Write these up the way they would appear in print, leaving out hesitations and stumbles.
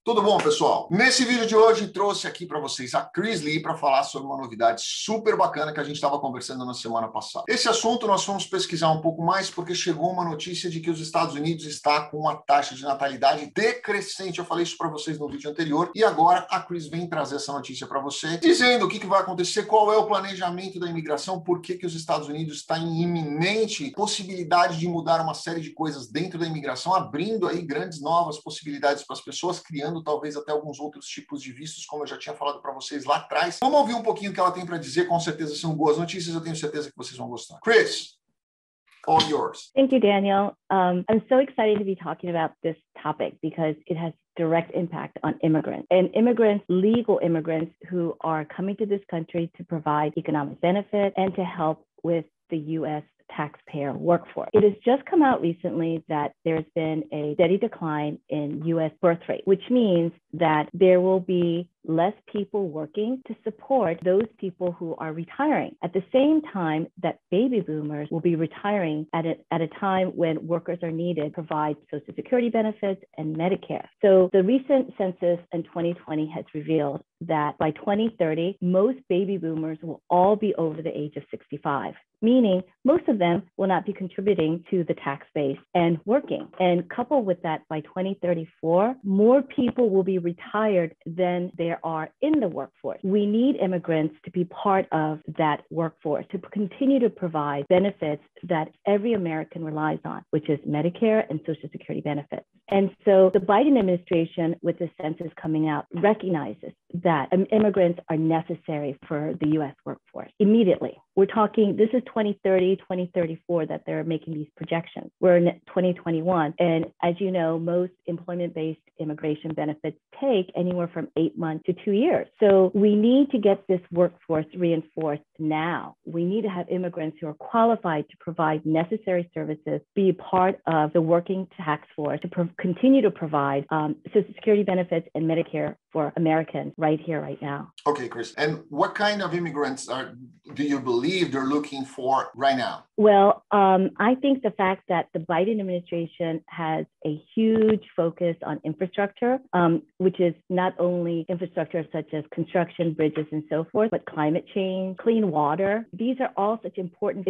Tudo bom, pessoal? Nesse vídeo de hoje trouxe aqui para vocês a Chris Lee para falar sobre uma novidade super bacana que a gente estava conversando na semana passada. Esse assunto nós fomos pesquisar um pouco mais porque chegou uma notícia de que os Estados Unidos está com uma taxa de natalidade decrescente. Eu falei isso para vocês no vídeo anterior e agora a Chris vem trazer essa notícia para você, dizendo o que vai acontecer, qual é o planejamento da imigração, por que os Estados Unidos está em iminente possibilidade de mudar uma série de coisas dentro da imigração, abrindo aí grandes novas possibilidades para as pessoas, criando talvez até alguns outros tipos de vistos, como eu já tinha falado para vocês lá atrás. Vamos ouvir um pouquinho o que ela tem para dizer, com certeza são boas notícias, eu tenho certeza que vocês vão gostar. Chris, all yours. Thank you, Daniel. I'm so excited to be talking about this topic because it has direct impact on immigrants and legal immigrants who are coming to this country to provide economic benefit and to help with the U.S. taxpayer workforce. It has just come out recently that there's been a steady decline in U.S. birth rate, which means that there will be less people working to support those people who are retiring at the same time that baby boomers will be retiring at a time when workers are needed to provide Social Security benefits and Medicare. So the recent census in 2020 has revealed that by 2030, most baby boomers will all be over the age of 65, meaning most of them will not be contributing to the tax base and working. And coupled with that, by 2034, more people will be retired than there are in the workforce. We need immigrants to be part of that workforce, to continue to provide benefits that every American relies on, which is Medicare and Social Security benefits. And so the Biden administration, with the census coming out, recognizes that immigrants are necessary for the U.S. workforce immediately. We're talking, this is 2030, 2034 that they're making these projections. We're in 2021. And as you know, most employment-based immigration benefits take anywhere from 8 months to 2 years. So we need to get this workforce reinforced now. We need to have immigrants who are qualified to provide necessary services, be a part of the working tax force, to continue to provide Social Security benefits and Medicare for Americans right here, right now. Okay, Chris. And what kind of immigrants do you believe they're looking for right now? Well, I think the fact that the Biden administration has a huge focus on infrastructure, which is not only infrastructure such as construction, bridges, and so forth, but climate change, clean water. These are all such important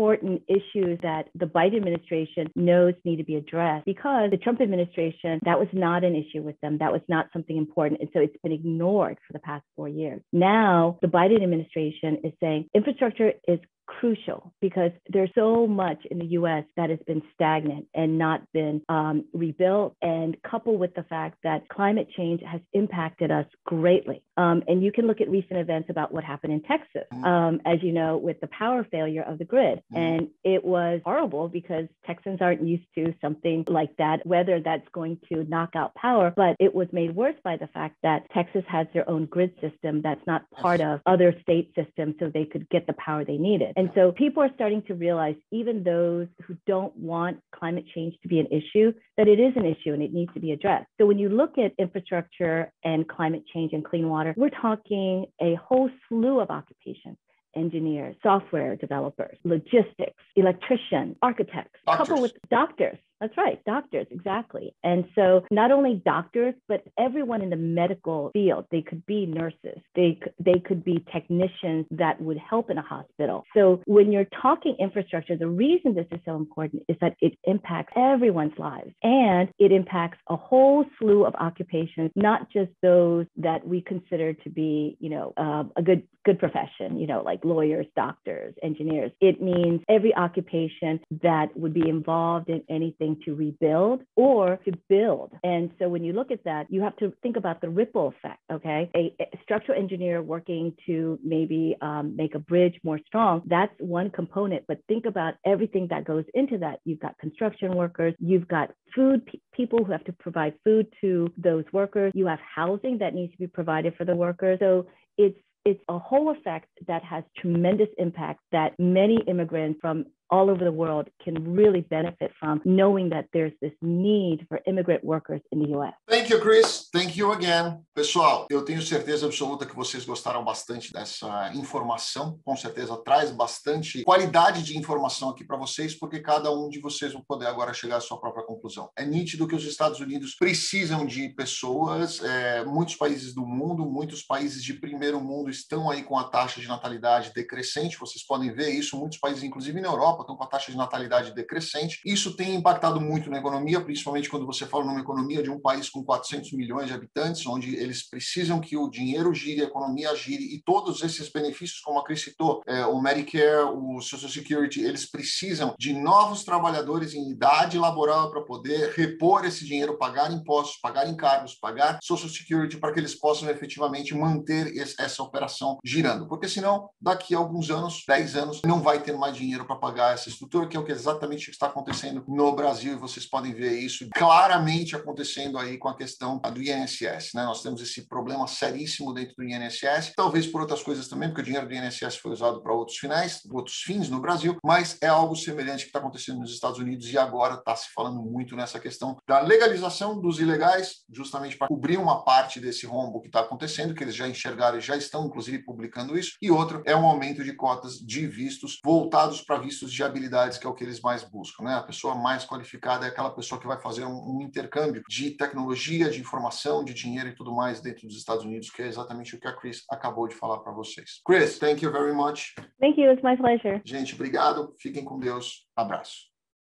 issues that the Biden administration knows need to be addressed, because the Trump administration, that was not an issue with them. That was not something important. And so it's been ignored for the past 4 years. Now, the Biden administration is saying infrastructure is crucial because there's so much in the U.S. that has been stagnant and not been rebuilt, and coupled with the fact that climate change has impacted us greatly. And you can look at recent events about what happened in Texas, as you know, with the power failure of the grid. And it was horrible because Texans aren't used to something like that, whether that's going to knock out power, but it was made worse by the fact that Texas has their own grid system that's not part of other state systems, so they could get the power they needed. And so people are starting to realize, even those who don't want climate change to be an issue, that it is an issue and it needs to be addressed. So when you look at infrastructure and climate change and clean water, we're talking a whole slew of occupations: engineers, software developers, logistics, electricians, architects, coupled with doctors. That's right, doctors, exactly. And so not only doctors, but everyone in the medical field. They could be nurses, they could be technicians that would help in a hospital. So when you're talking infrastructure, the reason this is so important is that it impacts everyone's lives, and it impacts a whole slew of occupations, not just those that we consider to be, a good profession, like lawyers, doctors, engineers. It means every occupation that would be involved in anything to rebuild or to build. And so when you look at that, you have to think about the ripple effect, okay? A structural engineer working to maybe make a bridge more strong, that's one component, but think about everything that goes into that. You've got construction workers, you've got food people who have to provide food to those workers, you have housing that needs to be provided for the workers. So it's a whole effect that has tremendous impact that many immigrants from all over the world can really benefit from knowing that there's this need for immigrant workers in the U.S. Thank you, Chris. Thank you again. Pessoal, eu tenho certeza absoluta que vocês gostaram bastante dessa informação. Com certeza traz bastante qualidade de informação aqui para vocês, porque cada um de vocês vai poder agora chegar à sua própria conclusão. É nítido que os Estados Unidos precisam de pessoas, muitos países do mundo, muitos países de primeiro mundo estão aí com a taxa de natalidade decrescente, vocês podem ver isso, muitos países, inclusive na Europa, estão com a taxa de natalidade decrescente. Isso tem impactado muito na economia, principalmente quando você fala numa economia de um país com 400 milhões de habitantes, onde eles precisam que o dinheiro gire, a economia gire, e todos esses benefícios, como a Cris citou, o Medicare, o Social Security, eles precisam de novos trabalhadores em idade laboral para poder repor esse dinheiro, pagar impostos, pagar encargos, pagar Social Security, para que eles possam efetivamente manter essa operação girando. Porque senão, daqui a alguns anos, 10 anos, não vai ter mais dinheiro para pagar essa estrutura, que é o que exatamente está acontecendo no Brasil, e vocês podem ver isso claramente acontecendo aí com a questão do INSS, né? Nós temos esse problema seríssimo dentro do INSS, talvez por outras coisas também, porque o dinheiro do INSS foi usado para outros fins no Brasil, mas é algo semelhante que está acontecendo nos Estados Unidos, e agora está se falando muito nessa questão da legalização dos ilegais, justamente para cobrir uma parte desse rombo que está acontecendo, que eles já enxergaram e já estão, inclusive, publicando isso, e outro é um aumento de cotas de vistos voltados para vistos de habilidades, que é o que eles mais buscam, né? A pessoa mais qualificada é aquela pessoa que vai fazer um intercâmbio de tecnologia, de informação, de dinheiro e tudo mais dentro dos Estados Unidos, que é exatamente o que a Chris acabou de falar para vocês. Chris, thank you very much. Thank you. It's my pleasure. Gente, obrigado. Fiquem com Deus. Abraço.